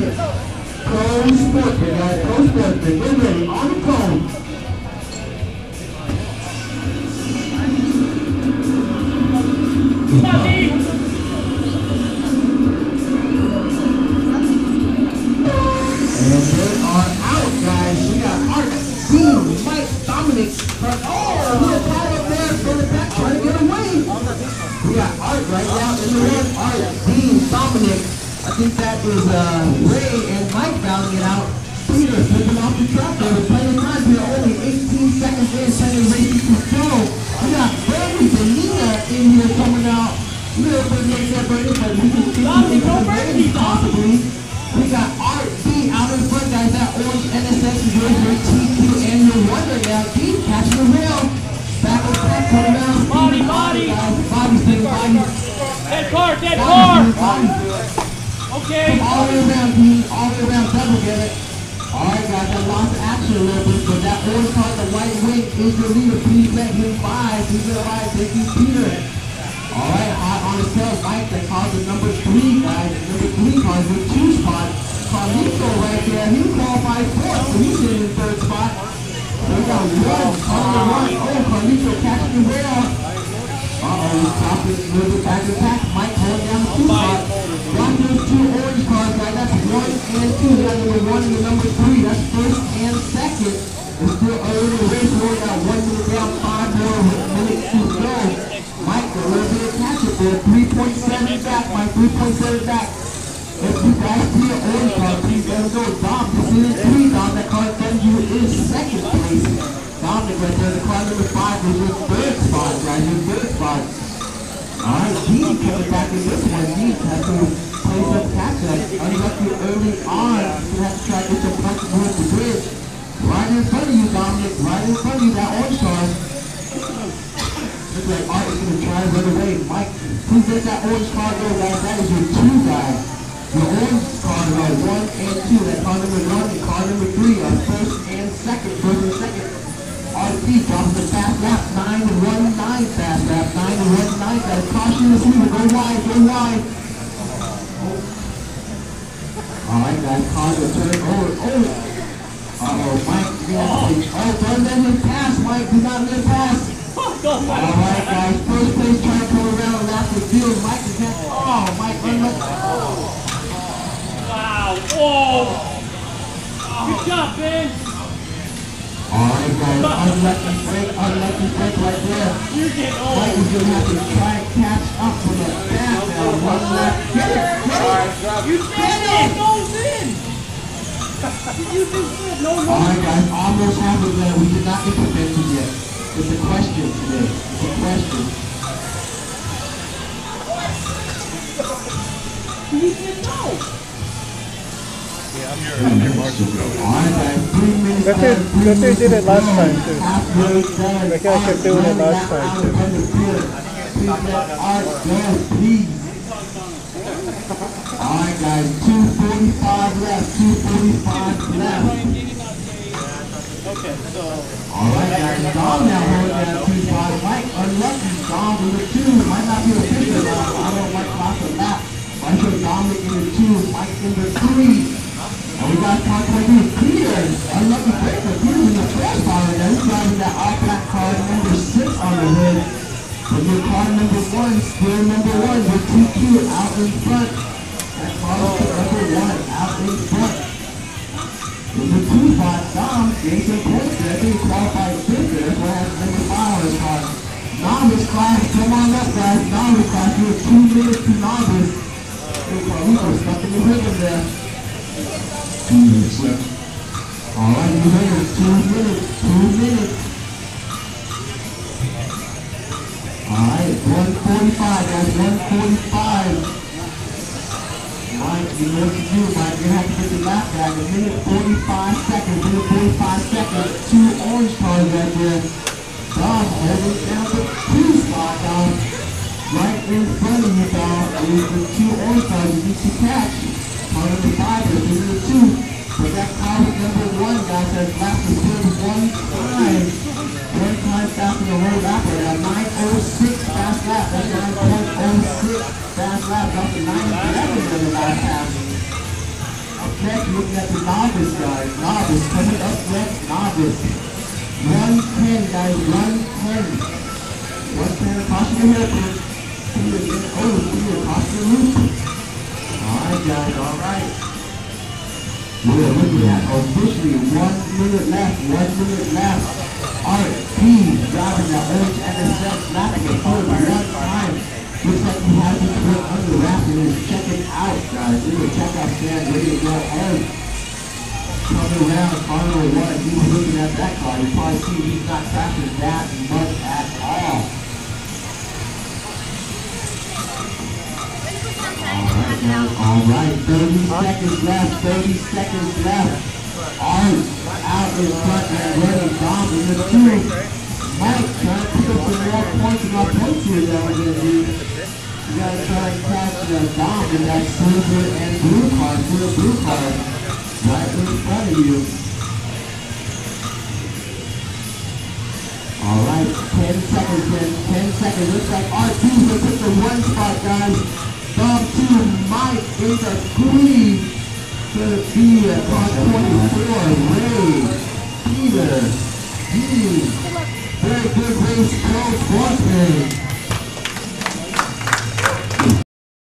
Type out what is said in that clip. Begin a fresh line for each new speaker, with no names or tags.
Pro Sportsman, guys. Pro Sportsman. Get ready. On the cone. And they are out, guys. We got Art, Dean, Mike, Dominic. Oh, he had tied up there from the back trying to get away. We got Art right now in the red. Art, Dean, Dominic. I think that is Ray and Mike bouncing it out. Peter flipping off the track there. We're playing time here. Only 18 seconds in. Trying to race to control. We got Bernie Benina in here coming out. A little bit against that Bernie, but we can see him possibly. We got Art D out in front, guys. That orange NSX is yours, your TQ, and your Wonder now. D catching the rail. Back on track, coming down.
Body.
Body's big body.
Dead car. Okay.
All the way around, D. All the way around, double get it. Alright, guys, I lost action a little bit, but that orange car, the white wing, is your leader. Please let him by. Please let him by. Thank you, Peter. Alright, hot on his tail, Mike. That car's the number 3, guys. Number 3 car is the 2 spot. Carlito right there. He qualified 4th, so he's in the 3rd spot. So we got one on the run. Oh, Carlito catching the rail. He's dropping a little bit back to back. Mike holding down the 2 spot. Got those 2 orange cars, guys. That's 1 and 2. We got number 1 and the number 3. That's 1st and 2nd. It's still early in the race. We only got 1 minute down, 5 more minutes to go. Mike, a little bit of catch-up there. 3.7 back, Mike. 3.7 back. If you guys see an orange car, please let him go. Dom, this is 3. Dom, that car in you is 2nd place. Dominic right there, the car number 5 is your 3rd spot, guys. Your 3rd spot. Alright, Dean coming back in this one. Dean has to play some catch-up. Unlucky early on. You have to try to get some punches towards the bridge. Right in front of you, Dominic. Right in front of you, that orange car. Looks like Art is going to try to run away. Mike, please let that orange car go, guys. That is your 2 guy. Your orange car is 1 and 2. That car number 1 and car number 3 are 1st and 2nd. 1st and 2nd. RT drops the fast lap. 9-1-9 fast lap. 9-1-9. Guys, caution this leader. Go wide. Go wide. Alright, guys. Cars are turning over. Uh-oh, Mike. Don't let him pass, Mike. Do not let him pass. Alright, guys. First place trying to come around lap the field. Mike is at. Oh, Mike.
Wow. Whoa. Good job, Ben.
Alright, guys. Unlucky break right there.
You're getting old.
Mike is going to have to try and catch up with that back now. 1 lap. Get it.
You said it. Goes in. You just said no.
Alright, guys. Almost happened there. We did not implement it yet. It's a question today. It's a question.
You said no.
Alright, guys. 3 minutes.
Guthrie did it last time too.
Halfway done.
The guy kept doing it last time too.
Please let Art go, please. Alright, guys. 2:45 left. 2:45 left.
Okay, so.
Alright, guys. Dom now holding that 2 spot. Mike, unlucky. Dom in the 2. Might not be official. I don't like lots of lap. I show Dominic in the 2. Mike in the 3. And we got car 22, Peter. Unlucky breaker. Peter's in the 4th spot right now. He's driving that all-black car number 6 on the hood. But your car number 1, still number 1, your TQ out in front. That car is number 1 out in front. In the 2 spot, Dom, Jason Pointer. I think he qualified 5th there. That's why I have number 5 on his car. Novice class, come on up, guys. Novice class, you have 2 minutes to novice. We were stuck in the rhythm there. 2 minutes left. Alright, you ready? 2 minutes. 2 minutes. Alright, 1:45, guys. 1:45. Mike, you know what to do, Mike. You have to get the lap back. 1 minute 45 seconds. 1 minute 45 seconds. 2 orange cars right there. Dom holding down the 2 spot, Dom. Right in front of you, Dom, is the 2 orange cars you need to catch. Car number 5 is in the 2. But that car was number 1, guys, has lapped the field 1 time. 1 time faster than the whole lap right now. 9:06 fast lap. That's 9.06 fast lap. That's the 9:11 in the last half. next, looking at the novice, guys. Novice coming up next, novice. 110, guys, 110. 110 across your hairpin. See across your loop. Alright, guys, alright. We're looking at officially 1 minute left, 1 minute left. Art P driving the urge and the set, lapping it for one time. Looks like he has his foot under wrap and is checking out, guys. This is a checkout stand ready to go home. Coming around, final one. He was looking at that car. You probably see he's not crashing that much at all. Alright, 30 seconds left, 30 seconds left. Art out in front and ready, Dom in the two. Mike trying to pick up some more points in our points here that we're going to do. You got to try and catch Dom in that silver and blue car, right in front of you. Alright, 10 seconds in, 10 seconds. Looks like R2 will pick the one spot, guys. Dom 2, Mike in the 3. Gonna be across 24. Ray, Peter, Dean. Very good race, close, Boston.